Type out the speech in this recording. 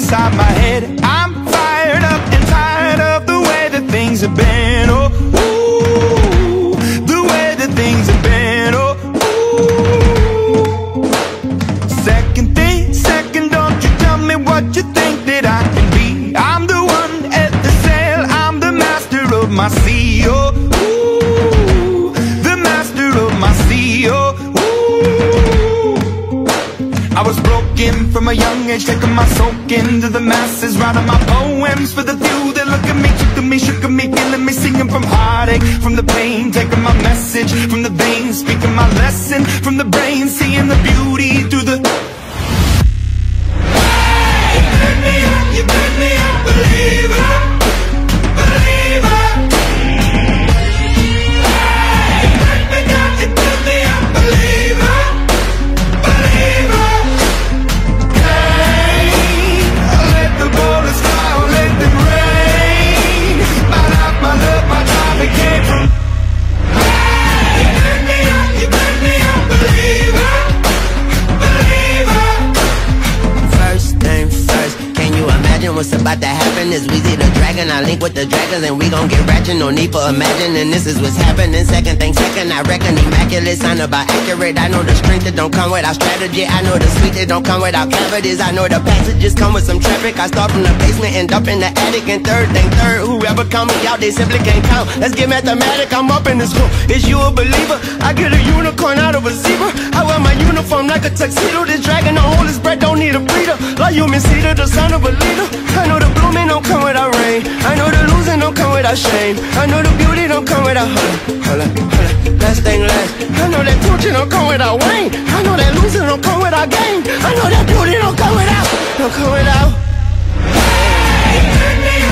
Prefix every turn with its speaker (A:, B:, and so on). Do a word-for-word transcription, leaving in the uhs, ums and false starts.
A: inside my head. I'm fired up and tired of the way that things have been. Oh, ooh, the way that things have been. Oh, ooh. Second thing, second, don't you tell me what you think that I can be. I'm the one at the sail, I'm the master of my sea. Oh, ooh, the master of my sea. Oh, I was broken from a young age, taking my soak into the masses, writing my poems for the few that look at me, took to me, shook at me, feeling me, singing from heartache, from the pain, taking my message from the veins, speaking my lesson from the brain, seeing the beauty through the... Hey, you turn me up, you turn me up, believer, believer. Hey, you turn me down, you turn me up, believer, believer.
B: What's about to happen is we see the dragon, I link with the dragons and we gon' get ratchet, no need for imagining, this is what's happening. Second thing second, I reckon immaculate, sign about accurate. I know the strength that don't come without strategy, I know the sweet that don't come without cavities, I know the passages come with some traffic. I start from the basement, end up in the attic, and third thing third, whoever count me out, they simply can't count. Let's get mathematic, I'm up in this room. Is you a believer? I get a unicorn out of a zebra. I wear my uniform like a tuxedo. This dragon don't hold his breath, don't need a breather. Like human cedar, the son of a leader. I know the blooming don't come without rain, I know the losing don't come without shame, I know the beauty don't come without hold up, hold up, hold up, last thing last. I know that Gucci don't come without Wayne, I know that losing don't come without gain, I know that beauty don't come without, don't come without. Hey, turn me